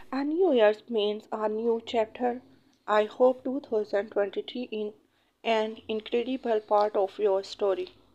A new year means a new chapter. I hope 2023 is an incredible part of your story.